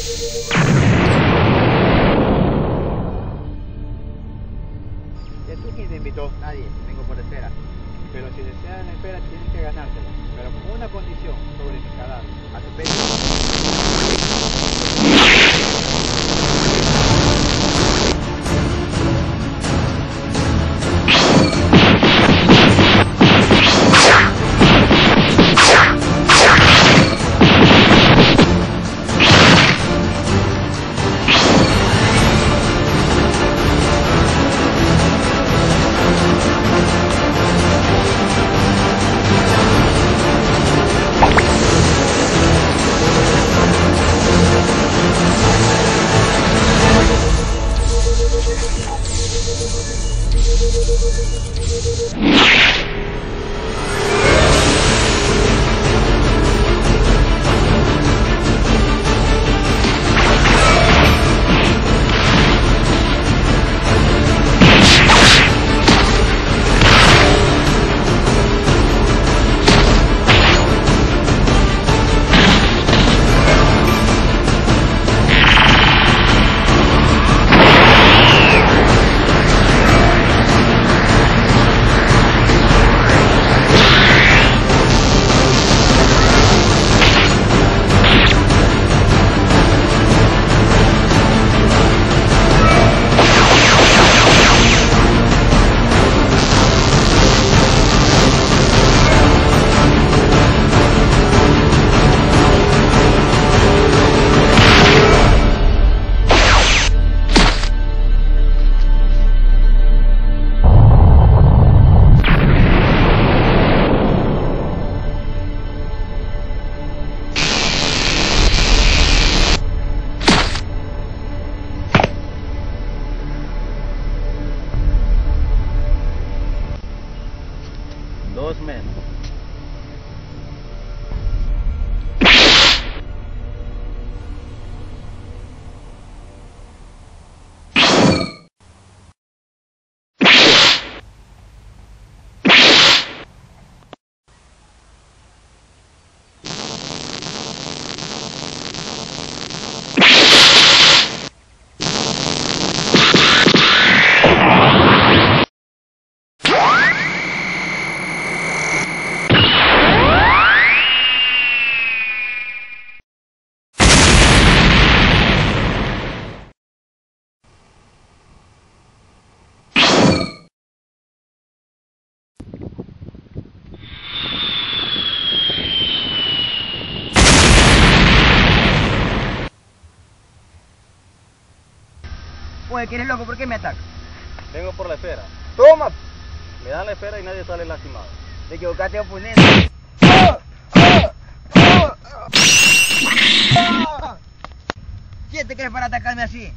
¿Y a tú quién te invitó? Nadie, vengo por la esfera. Pero si desean la esfera tienes que ganártela. Pero con una condición sobre mi cadáver. Acepto. Dos menos. Oye, ¿que eres loco? ¿Por qué me atacas? Vengo por la esfera. ¡Toma! Me dan la esfera y nadie sale lastimado. Te equivocaste, oponente. ¿Quién te crees para atacarme así?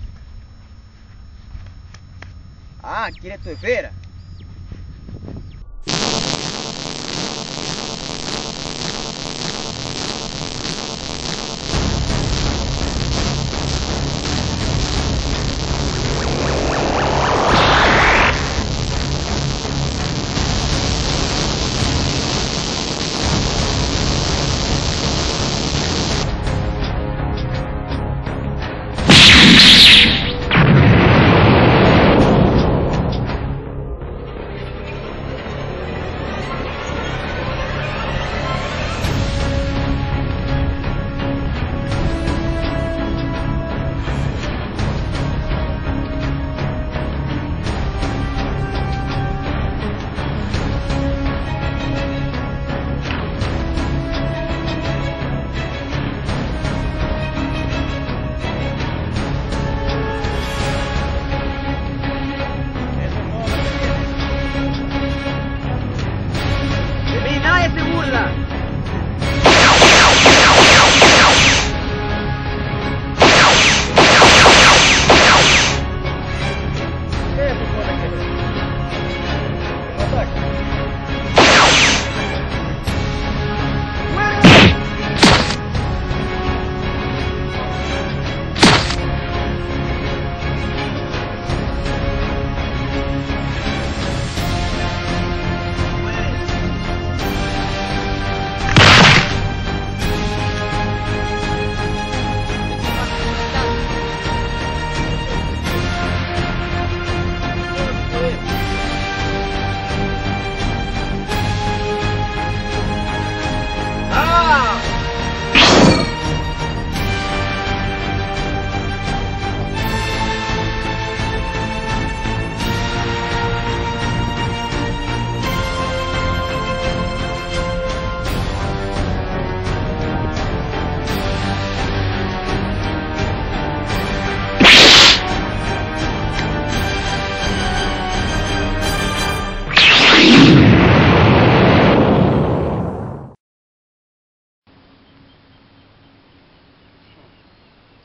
Ah, ¿quieres tu esfera?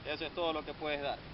Eso es todo lo que puedes dar.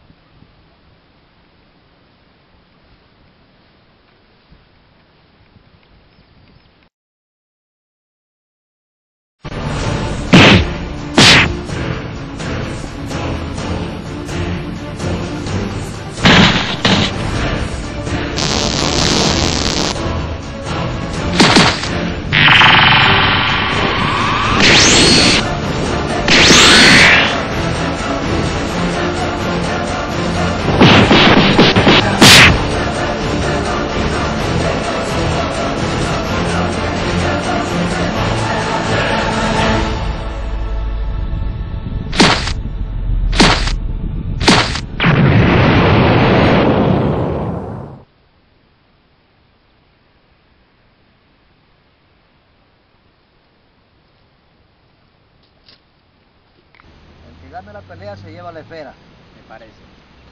El que gane la pelea se lleva la esfera, me parece.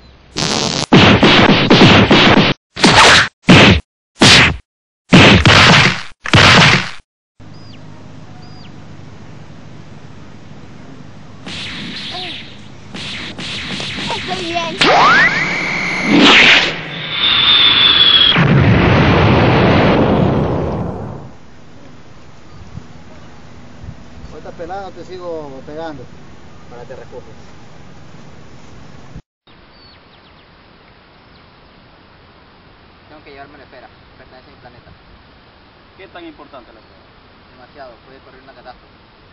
Estoy bien. Ahorita pelado te sigo pegando para que te refugies. Tengo que llevarme la esfera, pertenece a mi planeta. ¿Qué tan importante la esfera? Demasiado, puede correr una catástrofe.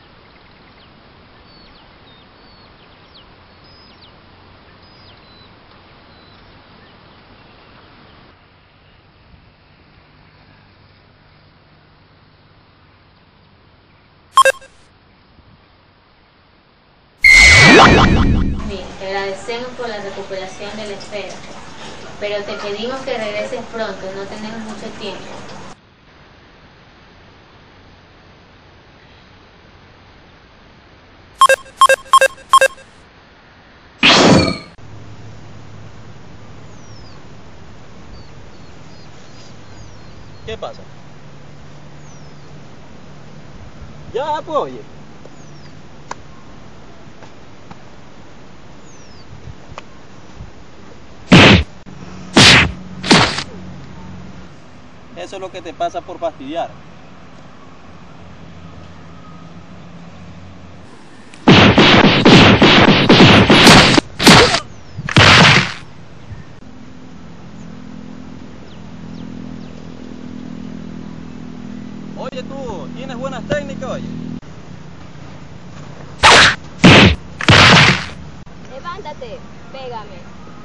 Bien, te agradecemos por la recuperación de la esfera, pero te pedimos que regreses pronto, no tenemos mucho tiempo. ¿Qué pasa? Ya, pues, oye. Eso es lo que te pasa por fastidiar. Oye tú, tienes buenas técnicas, oye. Levántate, pégame.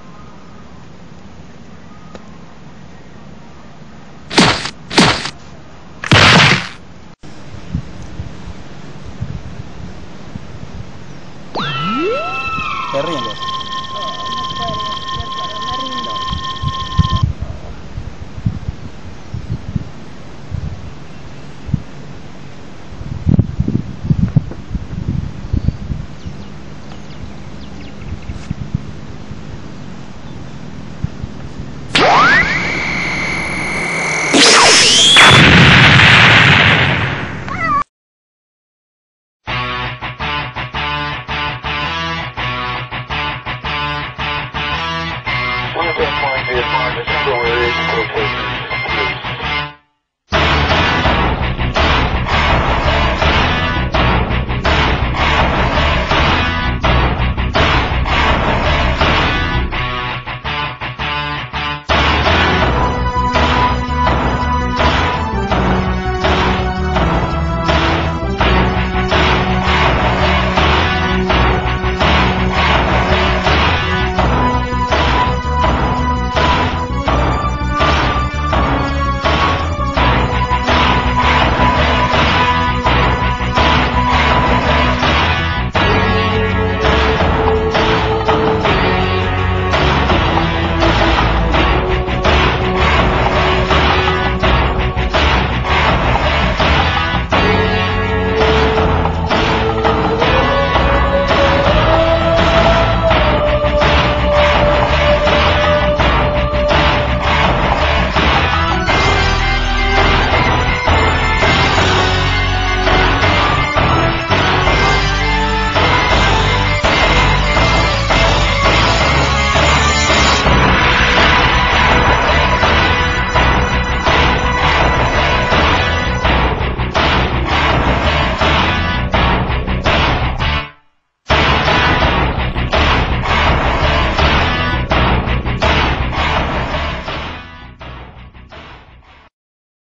Te rindes. Me rindo. One of them might be advised, it's not always